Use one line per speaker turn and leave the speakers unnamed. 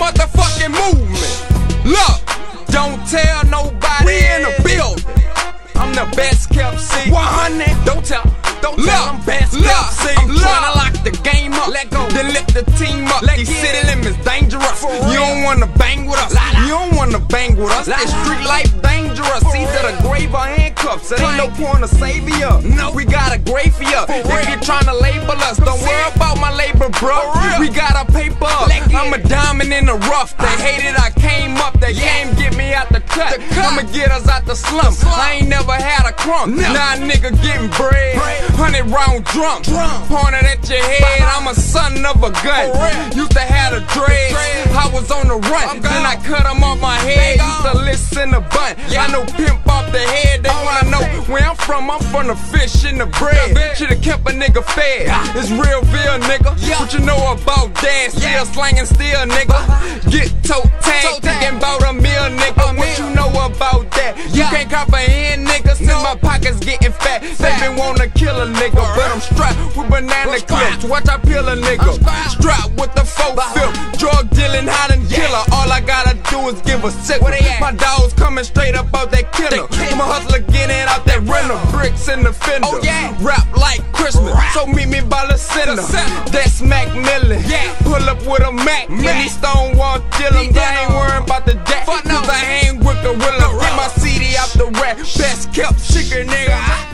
motherfucking movement. Look, don't tell nobody. We in the building. I'm the best kept secret. 100. Don't tell I'm best kept secret. I'm tryna lock the game up. Let go. Then lift the team up. These city limits dangerous. You don't wanna bang with us. You don't wanna bang with us. This street life dangerous. Either the grave or handcuffs. It ain't no point of saving you. No, we got a grave for you. If you're tryna label us, don't worry about my labor, bro. We got a paper up. I'm a diamond in the rough. They hated I came up. They came get me out the cut. I'ma get us out the slum. I ain't never had a crumb. Now a nigga getting bread. 100-round drum pointed at your head. I'm a son of a gun. Used to have a dread. I was on the run. Then I cut them off my head. Used to listen to bunt. I know pimp off the head. They wanna know where I'm from. I'm from the fish and the bread. Should've kept a nigga fed. It's real, nigga. What you know about that? Still slanging steel, nigga. Get toe tagged. Thinking about a meal, nigga. What you know about that? You can't comprehend, nigga. Since my pockets getting fat. They been wanna kill a nigga, but I'm strapped with banana clips. Watch I peel a nigga. Strapped with the 4-5. Drug dealing, hiding killer. All I gotta do is give a sick. My dogs coming straight up out that killer. I'm a hustler getting out that rental. Bricks in the fender. Rap like Christmas, so meet me by the center. That's Mac Millen. Pull up with a Mac. Many Stonewall dealers. I ain't worried about the jack. Cause I hang with the Gorilla. Get my CD out the rack. Best kept secret, nigga.